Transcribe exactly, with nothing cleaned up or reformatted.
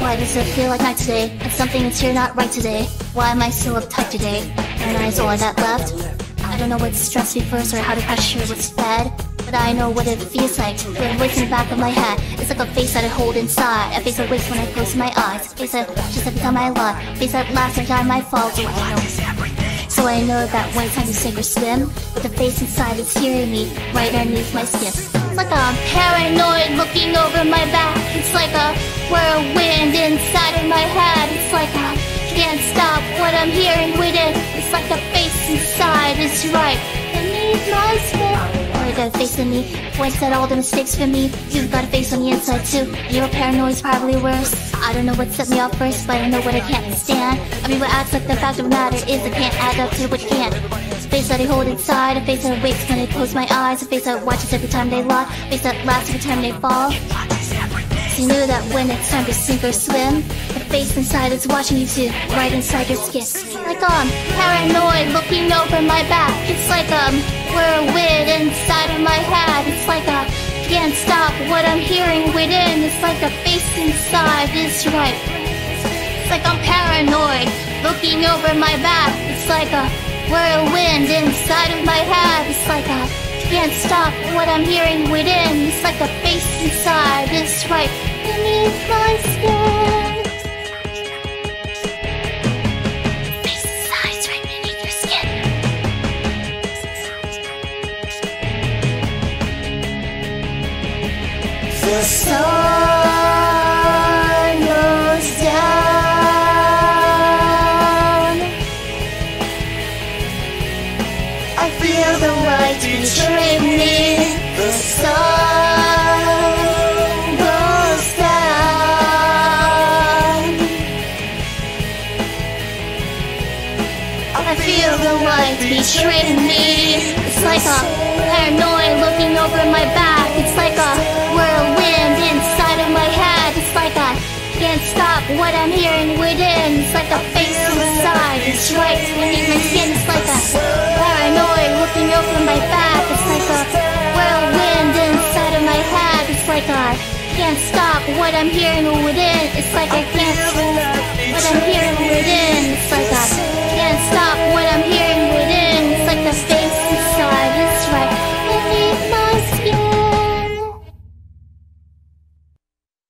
Why does it feel like night today? And something is here not right today. Why am I still uptight today? And eyes all I got left. I don't know what stressed me first or how the pressure was fed, but I know what it feels like when it wakes in the back of my head. It's like a face that I hold inside, a face that wakes when I close my eyes, a face that just every time I lie, a face that laughs every time I fall. So I know, so I know that when it's time to sink or swim, with the face inside it's hearing me right underneath my skin. It's like I'm paranoid looking over my back. It's like a whirlwind inside of my head. It's like I can't stop what I'm hearing within. It's like the face inside is right beneath my skin. You got a face in me, points at all the mistakes for me. You've got a face on the inside too. Your paranoid's probably worse. I don't know what set me off first, but I know what I can't stand. I mean what acts like the fact of the matter is I can't add up to what you can't. A face that I hold inside, a face that wakes when I close my eyes, a face that watches every time they lie, a face that laughs every time they fall. So you knew that when it's time to sink or swim, the face inside is watching you too, right inside your skin. Like I'm paranoid looking over my back. It's like um whirlwind inside of my head. It's like I can't stop what I'm hearing within. It's like the face inside is right. It's like I'm paranoid looking over my back. It's like a whirlwind inside of my head. It's like I can't stop what I'm hearing within. It's like the face inside is right beneath my skin. Face inside is right beneath your skin. The sun goes down. I feel the light betray me. The sun goes down. I feel the light betray me. It's like a paranoid looking over my back. It's like a whirlwind inside of my head. It's like I can't stop what I'm hearing within. It's like a face inside. It's right beneath my skin. It's like a paranoid looking over my back. It's like a whirlwind inside of my head. It's like I can't stop what I'm hearing within. It's like I can't stop what I'm hearing within. It's like I can't stop